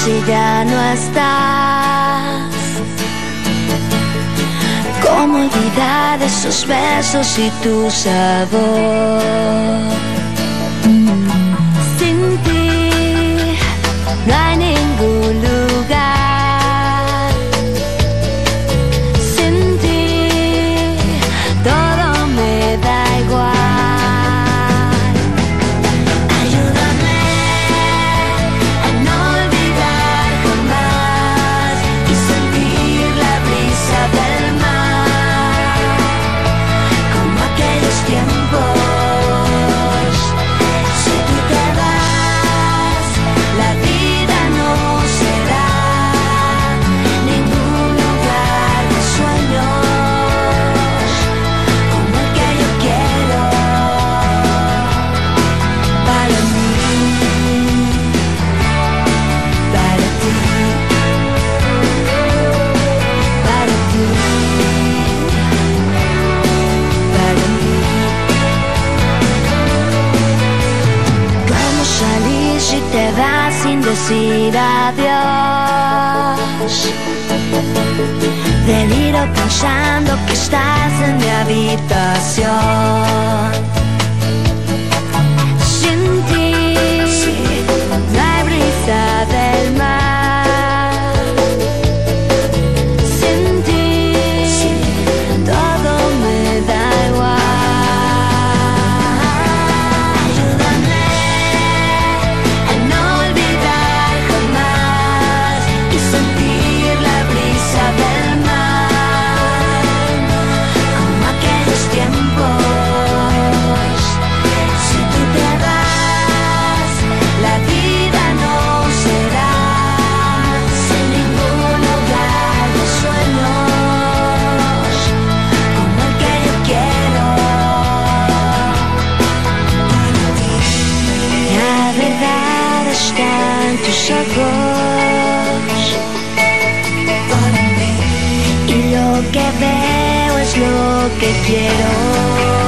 si ya no estás? ¿Cómo olvidar esos besos y tu sabor? Sin ti no hay ningún lugar. Sin ti todo me da igual. Ayúdame a no olvidar jamás y sentir la brisa del mar, como aquellos tiempos. Si tú te vas, la vida no será ningún lugar de sueños como el que yo quiero para mí, para ti, para ti, para mí. ¿Cómo salir si te vas sin decir adiós? Deliro pensando que estás en mi habitación. Sin ti no hay brisa del mar. Sin ti todo me da igual. Ayúdame a no olvidar jamás y sentir la brisa del mar, como aquellos tiempos. Si tú te vas, la vida no será sin ningún lugar de sueños como el que yo quiero. La verdad está en tus ojos y lo que veo es lo que quiero.